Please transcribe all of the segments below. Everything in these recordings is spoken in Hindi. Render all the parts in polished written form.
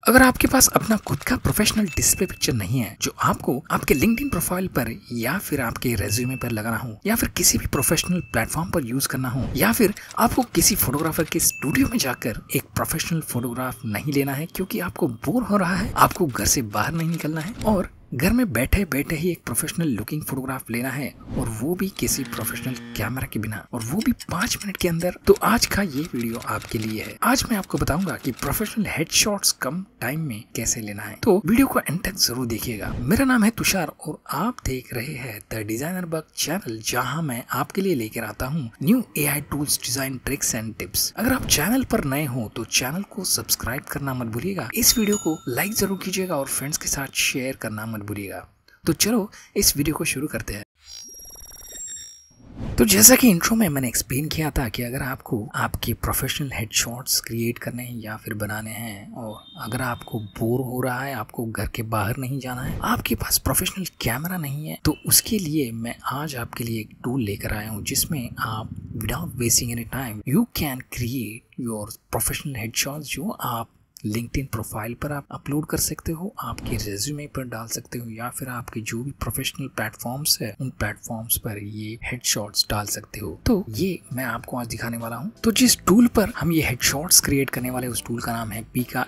अगर आपके पास अपना खुद का प्रोफेशनल डिस्प्ले पिक्चर नहीं है जो आपको आपके लिंक्डइन प्रोफाइल पर या फिर आपके रेज्यूमे पर लगाना हो या फिर किसी भी प्रोफेशनल प्लेटफॉर्म पर यूज करना हो या फिर आपको किसी फोटोग्राफर के स्टूडियो में जाकर एक प्रोफेशनल फोटोग्राफ नहीं लेना है क्योंकि आपको बोर हो रहा है, आपको घर से बाहर नहीं निकलना है और घर में बैठे बैठे ही एक प्रोफेशनल लुकिंग फोटोग्राफ लेना है और वो भी किसी प्रोफेशनल कैमरा के बिना और वो भी 5 मिनट के अंदर, तो आज का ये वीडियो आपके लिए है। आज मैं आपको बताऊंगा कि प्रोफेशनल हेडशॉट्स कम टाइम में कैसे लेना है, तो वीडियो को एंड तक जरूर देखिएगा। मेरा नाम है तुषार और आप देख रहे हैं द डिजाइनर बग चैनल, जहां मैं आपके लिए लेकर आता हूं new AI tools, design tricks and tips. अगर आप चैनल पर नए हो तो चैनल को सब्सक्राइब करना मत भूलिएगा, इस वीडियो को लाइक जरूर कीजिएगा और फ्रेंड्स के साथ शेयर करना मत भूलिएगा। तो चलो इस वीडियो को शुरू करते हैं। तो जैसा कि इंट्रो में मैंने एक्सप्लेन किया था कि अगर आपको आपके प्रोफेशनल हेडशॉट्स क्रिएट करने हैं या फिर बनाने हैं और अगर आपको बोर हो रहा है, आपको घर के बाहर नहीं जाना है, आपके पास प्रोफेशनल कैमरा नहीं है, तो उसके लिए मैं आज आपके लिए एक टूल लेकर आया हूं जिसमें आप without wasting any time you can create your professional headshots जो आप लिंक्डइन प्रोफाइल पर आप अपलोड कर सकते हो, आपके रेज्यूमे पर डाल सकते हो या फिर आपके जो भी प्रोफेशनल प्लेटफॉर्म्स है उन प्लेटफॉर्म्स पर ये हेडशॉट्स डाल सकते हो। तो ये मैं आपको आज दिखाने वाला हूँ। तो जिस टूल पर हम ये हेडशॉट्स क्रिएट करने वाले उस टूल का नाम है Pika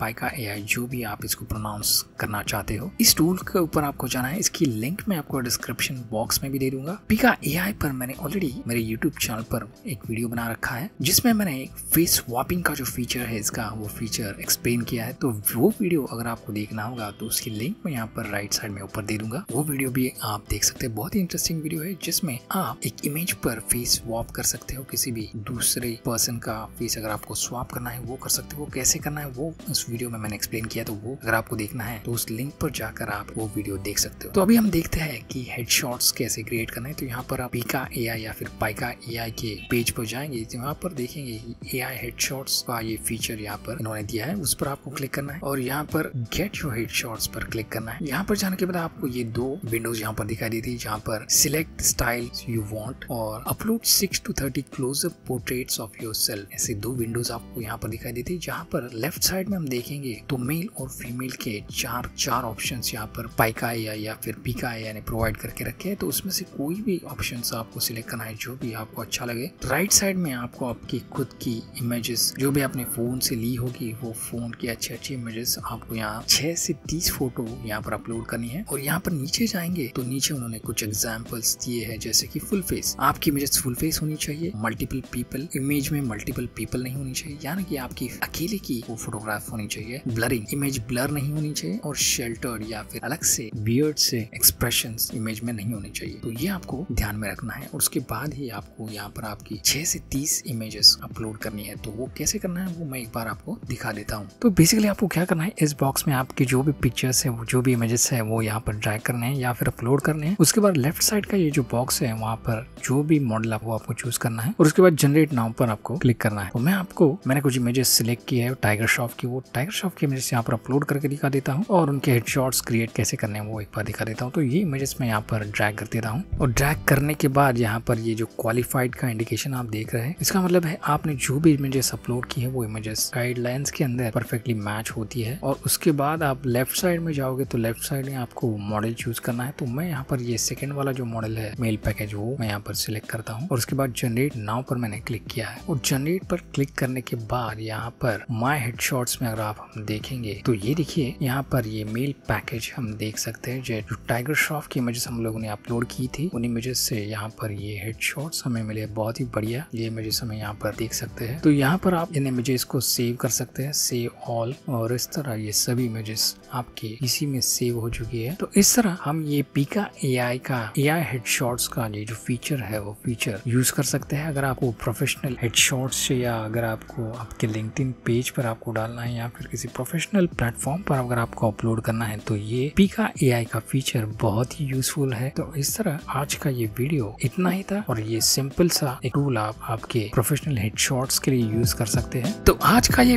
AI, जो भी आप इसको प्रोनाउंस करना चाहते हो। इस टूल के ऊपर आपको जाना है, इसकी लिंक मैं आपको डिस्क्रिप्शन बॉक्स में भी दे दूंगा। Pika AI पर मैंने ऑलरेडी मेरे यूट्यूब चैनल पर एक वीडियो बना रखा है जिसमें मैंने फेस स्वैपिंग का जो फीचर है इसका वो फीचर एक्सप्लेन किया है। तो वो वीडियो अगर आपको देखना होगा तो उसकी लिंक मैं यहाँ पर राइट साइड में ऊपर दे दूंगा, वो वीडियो भी आप देख सकते हैं। बहुत ही इंटरेस्टिंग वीडियो है जिसमें आप एक इमेज पर फेस स्वैप कर सकते हो, किसी भी दूसरे पर्सन का फेस अगर आपको स्वैप करना है वो कर सकते हो। कैसे करना है वो उस वीडियो में मैंने एक्सप्लेन किया, तो वो अगर आपको देखना है तो उस लिंक पर जाकर आप वो वीडियो देख सकते हो। तो अभी हम देखते हैं कि हेडशॉट्स कैसे क्रिएट करना है। तो यहाँ पर आप Pika AI या फिर Pika AI के पेज पर जाएंगे तो यहाँ पर देखेंगे AI हेडशॉट्स का ये फीचर यहाँ पर इन्होंने दिया है, उस पर आपको क्लिक करना है और यहाँ पर गेट योर हेडशॉट्स पर क्लिक करना है। यहाँ पर जाने के बाद आपको ये दो विंडोज यहाँ पर दिखाई देती है, जहाँ पर सिलेक्ट स्टाइल यू वांट और upload 6 to 30 closeup portraits of yourself, ऐसे दो विंडोज आपको यहाँ पर दिखाई देती है। जहाँ पर लेफ्ट साइड में हम देखेंगे तो मेल और फीमेल के चार ऑप्शंस यहाँ पर Pika AI या फिर Pika AI ने प्रोवाइड करके रखे हैं। तो उसमें से कोई भी ऑप्शन आपको सिलेक्ट करना है जो भी आपको अच्छा लगे। राइट साइड में आपको आपकी खुद की इमेजेस जो भी आपने फोन से ली होगी वो फोन की अच्छी इमेजेस आपको यहाँ 6 से 30 फोटो यहाँ पर अपलोड करनी है। और यहाँ पर नीचे जाएंगे तो नीचे उन्होंने कुछ एग्जांपल्स दिए हैं, जैसे कि फुल फेस, आपकी इमेजेस फुल फेस होनी चाहिए, मल्टीपल पीपल, इमेज में मल्टीपल पीपल नहीं होनी चाहिए, यानी कि आपकी अकेले की वो फोटोग्राफ होनी चाहिए, ब्लरिंग, इमेज ब्लर नहीं होनी चाहिए और शेल्टर्ड या फिर अलग से वियर्ड से एक्सप्रेशंस इमेज में नहीं होने चाहिए। तो ये आपको ध्यान में रखना है और उसके बाद ही आपको यहाँ पर आपकी 6 से 30 इमेजेस अपलोड करनी है। तो वो कैसे करना है वो मैं एक बार आपको दिखा देता हूँ। तो बेसिकली आपको क्या करना है, इस बॉक्स में आपके जो भी पिक्चर्स है, वो जो भी इमेजेस है वो यहाँ पर ड्रैग करने हैं या फिर अपलोड करने हैं। उसके बाद लेफ्ट साइड का ये जो बॉक्स है वहाँ पर जो भी मॉडल है वो आपको चूज करना है और उसके बाद जनरेट नाउ पर आपको क्लिक करना है। तो मैंने कुछ इमेजेस सिलेक्ट की है टाइगर श्रॉफ की, वो टाइगर श्रॉफ की इमेजेस यहाँ पर अपलोड करके दिखा देता हूँ और उनके हेडशॉट्स क्रिएट कैसे करने हैं वो एक बार दिखा देता हूँ। तो ये इमेजेस मैं यहाँ पर ड्रैग कर देता हूँ और ड्रैग करने के बाद यहाँ पर ये जो क्वालिफाइड का इंडिकेशन आप देख रहे हैं, इसका मतलब है आपने जो भी इमेजेस अपलोड की है वो इमेजेस गाइडलाइंस के अंदर परफेक्टली मैच होती है। और उसके बाद आप लेफ्ट साइड में जाओगे तो लेफ्ट साइड में आपको मॉडल चूज करना है। तो मैं यहाँ पर ये सेकंड वाला जो मॉडल है मेल पैकेज वो मैं यहाँ पर सिलेक्ट करता हूँ और उसके बाद जनरेट नाउ पर मैंने क्लिक किया है। और जनरेट पर क्लिक करने के बाद यहाँ पर माय हेडशॉट्स में अगर आप हम देखेंगे तो ये देखिए यहाँ पर ये मेल पैकेज हम देख सकते हैं जो टाइगर श्रॉफ की इमेजेस हम लोगों ने अपलोड की थी, उन इमेजेस से यहाँ पर ये हेडशॉट्स हमें मिले, बहुत ही बढ़िया ये इमेजेस हमें यहाँ पर देख सकते हैं। तो यहाँ पर आप इन इमेजेस को सेव कर सकते हैं, सेव ऑल, और इस तरह ये सभी इमेजेस आपके इसी में सेव हो चुकी है। तो इस तरह हम ये Pika AI का AI हेडशॉट्स का ये जो फीचर है वो फीचर यूज कर सकते हैं। अगर आपको प्रोफेशनल हेडशॉट्स या अगर आपको आपके लिंक्डइन पेज पर आपको डालना है या फिर किसी प्रोफेशनल प्लेटफॉर्म पर अगर आपको अपलोड करना है तो ये Pika AI का फीचर बहुत ही यूजफुल है। तो इस तरह आज का ये वीडियो इतना ही था और ये सिंपल सा एक टूल आप आपके प्रोफेशनल हेडशॉट्स के लिए यूज कर सकते हैं। तो आज का ये वीडियो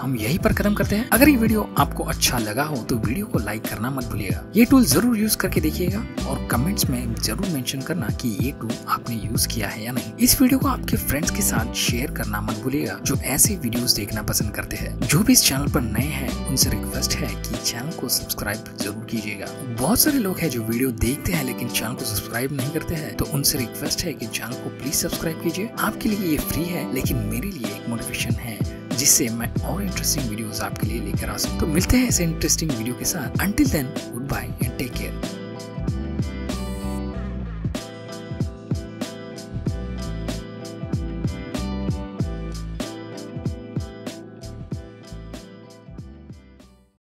हम यही पर खत्म करते हैं। अगर ये वीडियो आपको अच्छा लगा हो तो वीडियो को लाइक करना मत भूलिएगा। ये टूल जरूर यूज करके देखिएगा और कमेंट्स में जरूर मेंशन करना कि ये टूल आपने यूज किया है या नहीं। इस वीडियो को आपके फ्रेंड्स के साथ शेयर करना मत भूलिएगा जो ऐसे वीडियोस देखना पसंद करते हैं। जो भी इस चैनल पर नए हैं उनसे रिक्वेस्ट है कि चैनल को सब्सक्राइब जरूर कीजिएगा। बहुत सारे लोग हैं जो वीडियो देखते हैं लेकिन चैनल को सब्सक्राइब नहीं करते हैं, तो उनसे रिक्वेस्ट है कि चैनल को प्लीज सब्सक्राइब कीजिए। आपके लिए ये फ्री है लेकिन मेरे लिए एक मोटिवेशन है जिससे मैं और इंटरेस्टिंग वीडियोस आपके लिए लेकर आ सकूं। तो मिलते हैं ऐसे इंटरेस्टिंग वीडियो के साथ। Until then, good bye and take care.